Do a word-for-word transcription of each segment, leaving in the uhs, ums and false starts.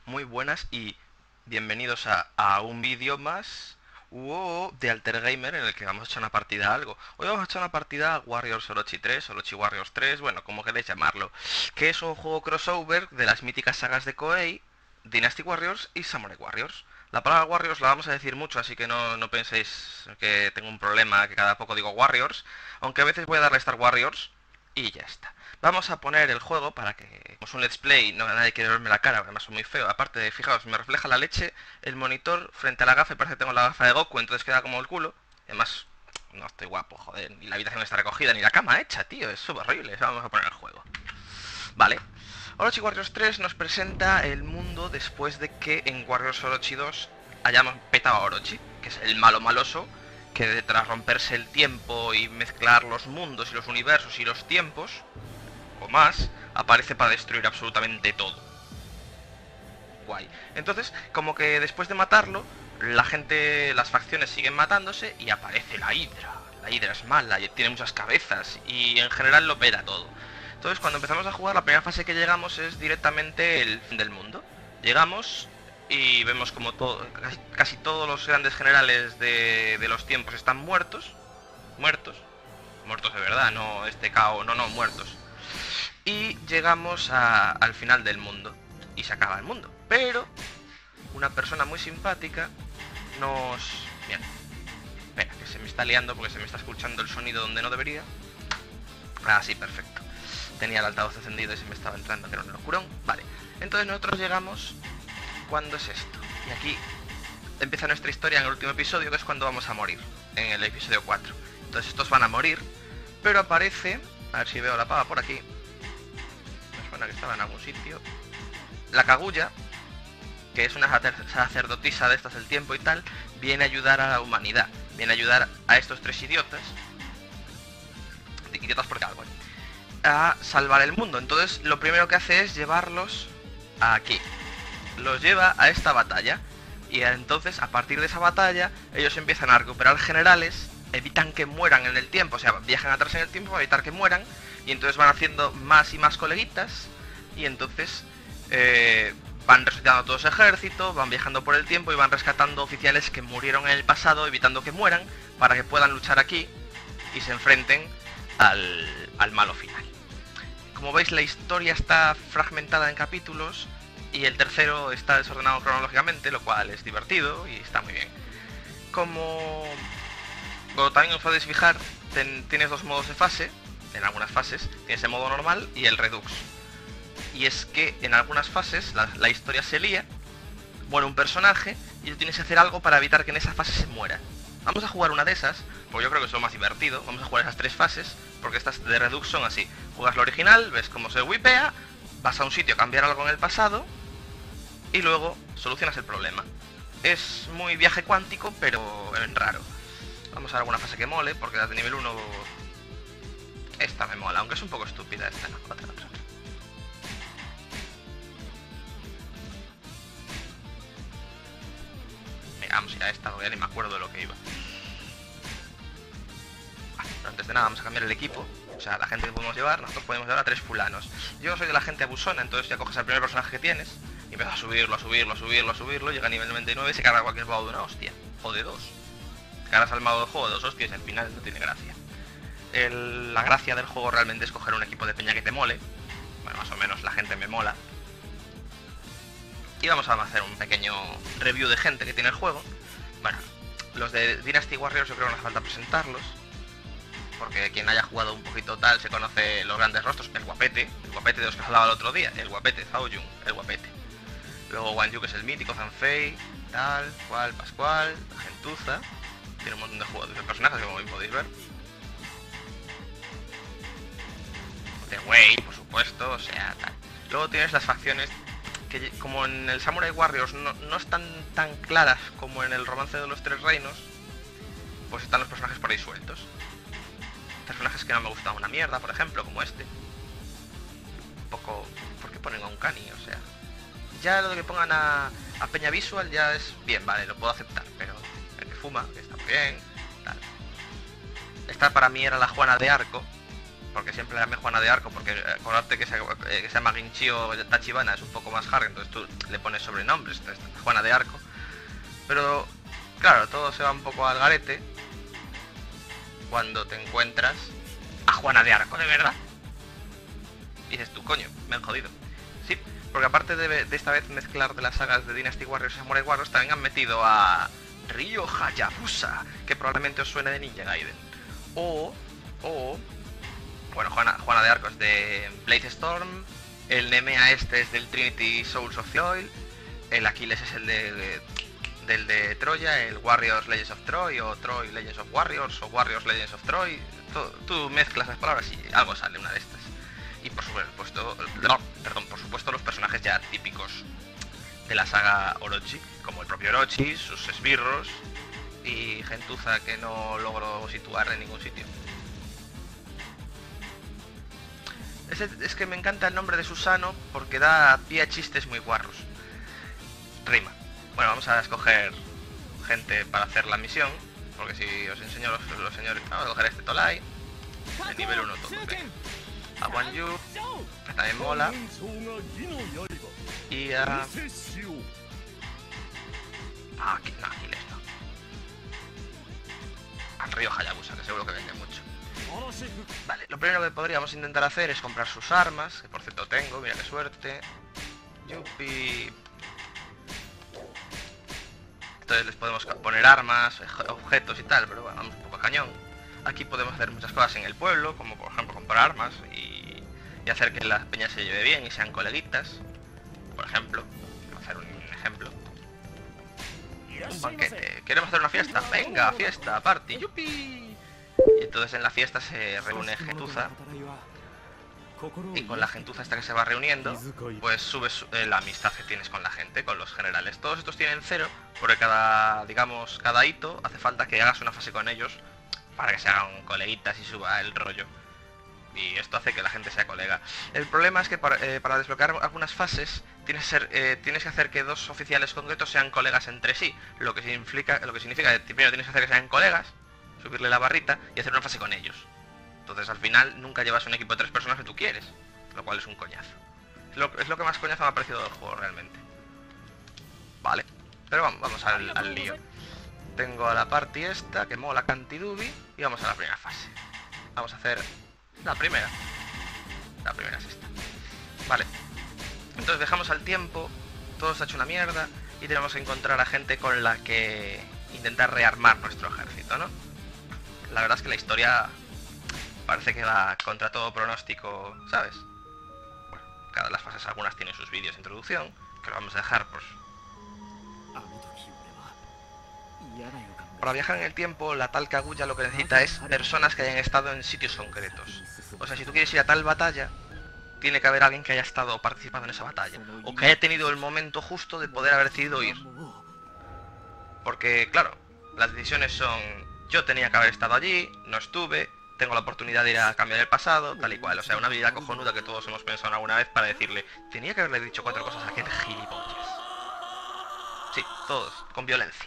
Muy buenas y bienvenidos a, a un vídeo más wow, de Alter Gamer en el que vamos a echar una partida a algo. Hoy vamos a echar una partida a Warriors Orochi tres, Orochi Warriors tres, bueno, como queréis llamarlo, que es un juego crossover de las míticas sagas de Koei, Dynasty Warriors y Samurai Warriors. La palabra Warriors la vamos a decir mucho, así que no, no penséis que tengo un problema, que cada poco digo Warriors, aunque a veces voy a darle Star Warriors y ya está. Vamos a poner el juego para que, como es un let's play, no nadie quiere verme la cara, además soy muy feo. Aparte de, fijaos, me refleja la leche el monitor frente a la gafa y parece que tengo la gafa de Goku, entonces queda como el culo. Además, no estoy guapo, joder, ni la habitación está recogida, ni la cama hecha, tío, es súper horrible. Vamos a poner el juego. Vale. Orochi Warriors tres nos presenta el mundo después de que en Warriors Orochi dos hayamos petado a Orochi, que es el malo maloso, que tras romperse el tiempo y mezclar los mundos y los universos y los tiempos, o más, aparece para destruir absolutamente todo. Guay. Entonces, como que después de matarlo, la gente, las facciones siguen matándose y aparece la Hidra. La Hidra es mala y tiene muchas cabezas y en general lo pela todo. Entonces, cuando empezamos a jugar, la primera fase que llegamos es directamente el fin del mundo. Llegamos y vemos como todo, casi, casi todos los grandes generales de, de los tiempos están muertos. Muertos. Muertos de verdad, no este caos, no, no, muertos. Y llegamos a, al final del mundo. Y se acaba el mundo. Pero una persona muy simpática nos... Bien. Espera, que se me está liando porque se me está escuchando el sonido donde no debería. Ah, sí, perfecto. Tenía el altavoz encendido y se me estaba entrando, que era un locurón. Vale. Entonces nosotros llegamos... ¿Cuándo es esto? Y aquí empieza nuestra historia en el último episodio, que es cuando vamos a morir. En el episodio cuatro. Entonces estos van a morir. Pero aparece... A ver si veo la pava por aquí. Me suena que estaba en algún sitio. La Kaguya, que es una sacerdotisa de estas del tiempo y tal, viene a ayudar a la humanidad. Viene a ayudar a estos tres idiotas. Idiotas porque algo, ¿eh? A salvar el mundo. Entonces lo primero que hace es llevarlos aquí. Los lleva a esta batalla. Y entonces, a partir de esa batalla, ellos empiezan a recuperar generales, evitan que mueran en el tiempo, o sea, viajan atrás en el tiempo para evitar que mueran, y entonces van haciendo más y más coleguitas, y entonces eh, van resucitando todo ese ejército, van viajando por el tiempo y van rescatando oficiales que murieron en el pasado, evitando que mueran, para que puedan luchar aquí y se enfrenten al, al malo final. Como veis, la historia está fragmentada en capítulos, y el tercero está desordenado cronológicamente, lo cual es divertido y está muy bien. Como, como también os podéis fijar, ten, tienes dos modos de fase, en algunas fases, tienes el modo normal y el redux. Y es que en algunas fases la, la historia se lía, muere un personaje y tú tienes que hacer algo para evitar que en esa fase se muera. Vamos a jugar una de esas, porque yo creo que es lo más divertido, vamos a jugar esas tres fases, porque estas de redux son así. Juegas lo original, ves cómo se whipea, vas a un sitio a cambiar algo en el pasado, y luego solucionas el problema. Es muy viaje cuántico, pero en raro. Vamos a ver alguna fase que mole, porque las de nivel uno... Esta me mola, aunque es un poco estúpida esta, no, otra, otra. Venga, vamos a ir a esta, porque ya ni me acuerdo de lo que iba. Vale, pero antes de nada vamos a cambiar el equipo. O sea, la gente que podemos llevar, nosotros podemos llevar a tres fulanos. Yo soy de la gente abusona, entonces ya coges al primer personaje que tienes y empiezas a subirlo, a subirlo, a subirlo, a subirlo, llega a nivel noventa y nueve y se carga cualquier mago de una hostia. O de dos. Te cargas al mago del juego de dos hostias y al final no tiene gracia. El, la gracia del juego realmente es coger un equipo de peña que te mole. Bueno, más o menos la gente me mola. Y vamos a hacer un pequeño review de gente que tiene el juego. Bueno, los de Dynasty Warriors yo creo que no hace falta presentarlos, porque quien haya jugado un poquito tal se conoce los grandes rostros. El guapete, el guapete de los que hablaba el otro día, el guapete, Zhao Yun, el guapete. Luego Guan Yu, que es el mítico, Zanfei, tal, cual, Pascual, la gentuza. Tiene un montón de juegos de personajes, como bien podéis ver. The Wei, por supuesto, o sea, tal. Luego tienes las facciones que, como en el Samurai Warriors no, no están tan claras como en el Romance de los Tres Reinos, pues están los personajes por ahí sueltos. Personajes que no me gustan una mierda, por ejemplo, como este. Un poco... ¿Por qué ponen a un Cani? O sea... Ya lo de que pongan a, a Peña Visual ya es bien, vale, lo puedo aceptar, pero el que fuma, que está muy bien, tal. Esta para mí era la Juana de Arco, porque siempre le llamé Juana de Arco, porque eh, acordate que se, eh, que se llama Ginchio Tachibana, es un poco más hard, entonces tú le pones sobrenombres, entonces Juana de Arco. Pero, claro, todo se va un poco al garete cuando te encuentras a Juana de Arco, ¿de verdad? Y dices tú, coño, me han jodido. Sí, porque aparte de, de esta vez mezclar de las sagas de Dynasty Warriors y Samurai Warriors, también han metido a Ryo Hayabusa, que probablemente os suene de Ninja Gaiden. O, o, bueno, Juana, Juana de Arco es de Blaze Storm, el Nemea este es del Trinity Souls of the Oil, el Aquiles es el de, de, del de Troya, el Warriors Legends of Troy, o Troy Legends of Warriors, o Warriors Legends of Troy. Tú, tú mezclas las palabras y algo sale, una de estas. Y por supuesto, no, perdón, por supuesto los personajes ya típicos de la saga Orochi, como el propio Orochi, sus esbirros y gentuza que no logro situar en ningún sitio. Es, es que me encanta el nombre de Susano porque da pie a chistes muy guarros. Rima. Bueno, vamos a escoger gente para hacer la misión, porque si os enseño los, los señores... Vamos a coger este Tolai, de nivel uno todo. A Wan Yu, que también mola. Y a... Ah, aquí, no, Aquiles no. Al Ryo Hayabusa, que seguro que vende mucho. Vale, lo primero que podríamos intentar hacer es comprar sus armas, que por cierto tengo, mira qué suerte. Yupi. Entonces les podemos poner armas, objetos y tal, pero bueno, vamos un poco a cañón. Aquí podemos hacer muchas cosas en el pueblo, como por ejemplo comprar armas y, y hacer que la peña se lleve bien y sean coleguitas. Por ejemplo, vamos a hacer un ejemplo. Un banquete. ¿Queremos hacer una fiesta? Venga, fiesta, party, yupi. Y entonces en la fiesta se reúne gentuza. Y con la gentuza esta que se va reuniendo, pues subes eh, la amistad que tienes con la gente, con los generales. Todos estos tienen cero, porque cada, digamos, cada hito hace falta que hagas una fase con ellos para que se hagan coleguitas y suba el rollo. Y esto hace que la gente sea colega. El problema es que para, eh, para desbloquear algunas fases tienes, ser, eh, tienes que hacer que dos oficiales concretos sean colegas entre sí. Lo que significa, lo que significa que primero tienes que hacer que sean colegas, subirle la barrita y hacer una fase con ellos. Entonces al final nunca llevas un equipo de tres personas que tú quieres, lo cual es un coñazo. Es lo, es lo que más coñazo me ha parecido del juego realmente. Vale, pero vamos, vamos al, al lío. Tengo a la party esta, que mola cantidubi, y vamos a la primera fase. Vamos a hacer la primera. La primera es esta. Vale. Entonces dejamos al tiempo, todo se ha hecho una mierda, y tenemos que encontrar a gente con la que intentar rearmar nuestro ejército, ¿no? La verdad es que la historia parece que va contra todo pronóstico, ¿sabes? Bueno, cada las fases algunas tienen sus vídeos de introducción, que lo vamos a dejar, pues... Para viajar en el tiempo, la tal Kaguya lo que necesita es personas que hayan estado en sitios concretos. O sea, si tú quieres ir a tal batalla, tiene que haber alguien que haya estado participando en esa batalla, o que haya tenido el momento justo de poder haber decidido ir. Porque, claro, las decisiones son... Yo tenía que haber estado allí, no estuve, tengo la oportunidad de ir a cambiar el pasado, tal y cual. O sea, una habilidad cojonuda que todos hemos pensado alguna vez para decirle, tenía que haberle dicho cuatro cosas a aquel gilipollas. Sí, todos, con violencia.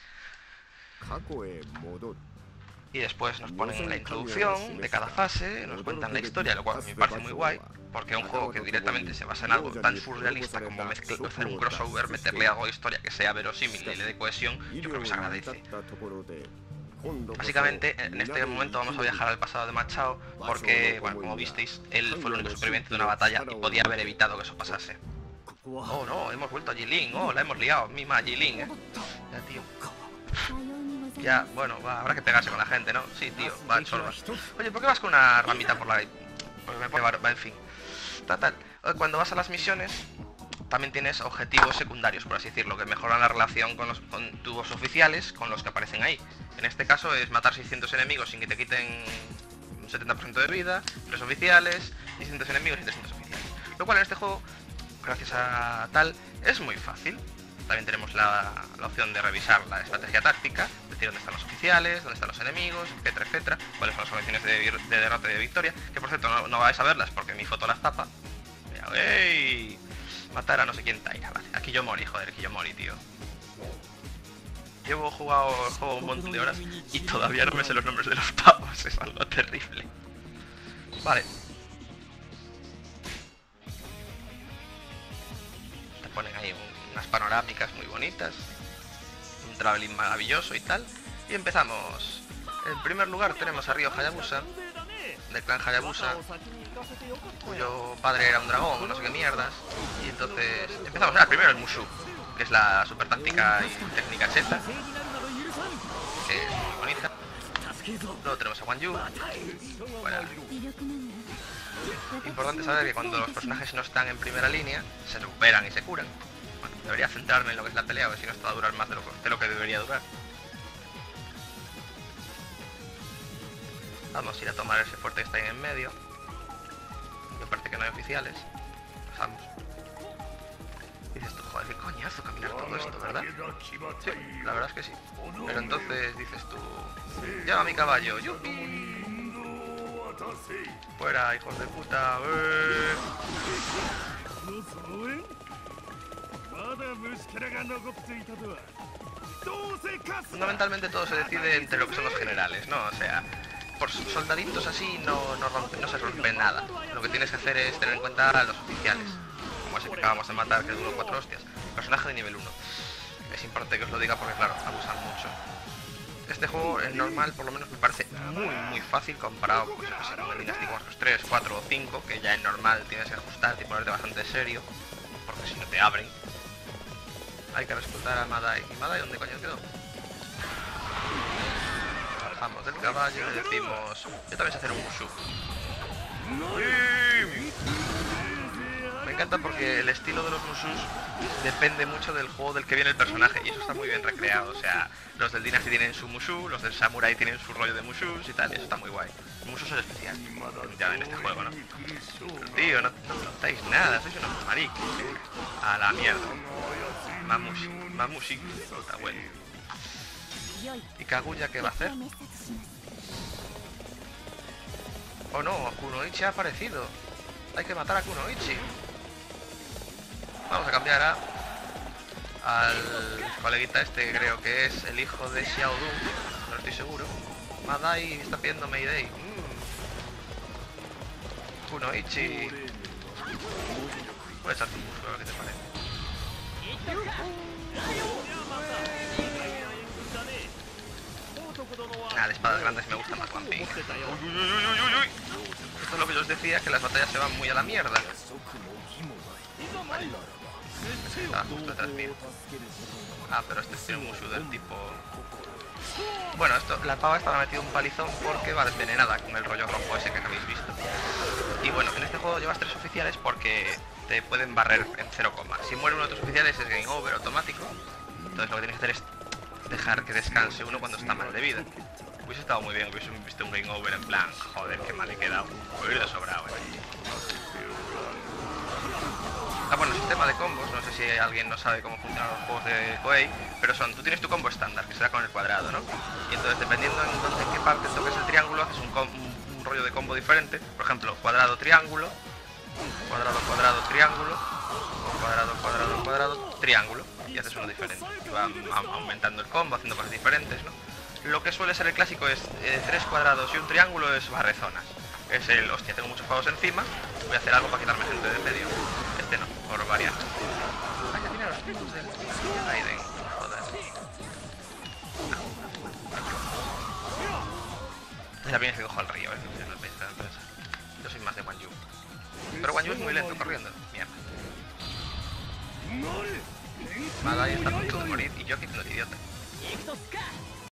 Y después nos ponen la introducción de cada fase, nos cuentan la historia, lo cual me parece muy guay, porque un juego que directamente se basa en algo tan surrealista como mezclar, hacer un crossover, meterle algo de historia que sea verosímil y le dé cohesión, yo creo que se agradece. Básicamente, en este momento vamos a viajar al pasado de Machao, porque, bueno, como visteis, él fue el único superviviente de una batalla y podía haber evitado que eso pasase. Oh no, hemos vuelto a Jilin, oh, la hemos liado, mima Jilin, eh. Ya, tío. Ya, bueno, va, habrá que pegarse con la gente, ¿no? Sí, tío, va, sorba. Oye, ¿por qué vas con una ramita por la... Porque me puede llevar, va, en fin. Total, cuando vas a las misiones, también tienes objetivos secundarios, por así decirlo, que mejoran la relación con, los, con tus oficiales, con los que aparecen ahí. En este caso es matar seiscientos enemigos sin que te quiten un setenta por ciento de vida, tres oficiales, seiscientos enemigos y trescientos oficiales. Lo cual en este juego, gracias a tal, es muy fácil. También tenemos la, la opción de revisar la estrategia táctica, decir dónde están los oficiales, dónde están los enemigos, etcétera, etcétera, cuáles son las condiciones de, de derrota y de victoria, que por cierto no, no vais a verlas porque mi foto las tapa. ¡Ey! Matar a no sé quién Taira, vale. Aquí yo morí, joder, aquí yo morí, tío. Llevo jugado el juego un montón de horas y todavía no me sé los nombres de los pavos, es algo terrible. Vale. Te ponen ahí un, unas panorámicas muy bonitas. Un traveling maravilloso y tal. Y empezamos. En primer lugar tenemos a Ryo Hayabusa, del clan Hayabusa, cuyo padre era un dragón, no sé qué mierdas. Y entonces empezamos a ver primero el Mushu, que es la super táctica y técnica cheta, que es muy bonita. Luego tenemos a Guan Yu. Bueno, importante saber que cuando los personajes no están en primera línea, se recuperan y se curan. Bueno, debería centrarme en lo que es la pelea, a ver si no esto va a durar más de lo que, de lo que debería durar. Vamos a ir a tomar ese fuerte que está ahí en medio. Me parece que no hay oficiales. Pasamos. Dices tú, joder, qué coñazo caminar todo esto, ¿verdad? Sí, la verdad es que sí. Pero entonces dices tú, llama a mi caballo, yupi. Fuera, hijos de puta. ¡Eh! Fundamentalmente todo se decide entre lo que son los generales, ¿no? O sea, por soldaditos así no, no, rompe, no se rompe nada. Lo que tienes que hacer es tener en cuenta a los oficiales, como ese que acabamos de matar, que duró cuatro hostias. Personaje de nivel uno. Es importante que os lo diga porque, claro, abusan mucho. Este juego, en normal, por lo menos me parece muy, muy fácil comparado pues, no sé, con el Dynasty Warriors tres, cuatro o cinco, que ya en normal tienes que ajustarte y ponerte bastante serio, porque si no te abren. Hay que respetar a Madai. ¿Y Madai dónde coño quedó? Bajamos del caballo y le decimos, yo también sé hacer un Mushu. Me encanta porque el estilo de los Mushus depende mucho del juego del que viene el personaje y eso está muy bien recreado. O sea, los del Dynasty tienen su Mushu, los del Samurai tienen su rollo de Mushus y tal, y eso está muy guay. Los Mushus son especiales, ya en este juego, ¿no? Pero, tío, no, no notáis nada, sois unos maricos. A la mierda. Mamushi, Mamushi, está bueno. ¿Y Kaguya qué va a hacer? Oh no, Kunoichi ha aparecido. Hay que matar a Kunoichi. Vamos a cambiar a al coleguita este, que creo que es el hijo de Xiao Dun, no estoy seguro. Madai está pidiendo Mayday. Mm. Kunoichi. Puedes echarte un muslo, a ver qué te parece. Nada, de espadas grandes me gusta más One Piece. Uy, uy, uy, uy, uy, uy. Esto es lo que yo os decía, que las batallas se van muy a la mierda. Vale. Estaba justo detrás mío. Ah, pero este tiene un Mushu del tipo... Bueno, esto, la pava esta me ha metido un palizón porque va envenenada con el rollo rojo ese que habéis visto. Y bueno, en este juego llevas tres oficiales porque te pueden barrer en cero coma. Si muere uno de tus oficiales es game over automático. Entonces lo que tienes que hacer es dejar que descanse uno cuando está mal de vida. Hubiese estado muy bien, hubiese visto un game over en plan, joder, qué mal he quedado. Hubiera ido sobrado, eh. Ah, bueno, sistema de combos, no sé si alguien no sabe cómo funcionan los juegos de Koei, pero son, tú tienes tu combo estándar, que será con el cuadrado, ¿no? Y entonces, dependiendo en, dónde, en qué parte toques el triángulo, haces un, un, un rollo de combo diferente. Por ejemplo, cuadrado, triángulo, cuadrado, cuadrado, triángulo, cuadrado, cuadrado, cuadrado, triángulo, y haces uno diferente. Y va aumentando el combo, haciendo cosas diferentes, ¿no? Lo que suele ser el clásico es eh, tres cuadrados y un triángulo es barrezonas. Es el, hostia, tengo muchos pavos encima, voy a hacer algo para quitarme gente de medio. Este no, por variar. Ah, ya tiene los tipos del Raiden, joder. Ya vienes que cojo al río, eh. Yo soy más de Guan Yu. Pero Guan Yu es muy lento corriendo. Mierda. Madai está a punto de morir y yo aquí no es idiota.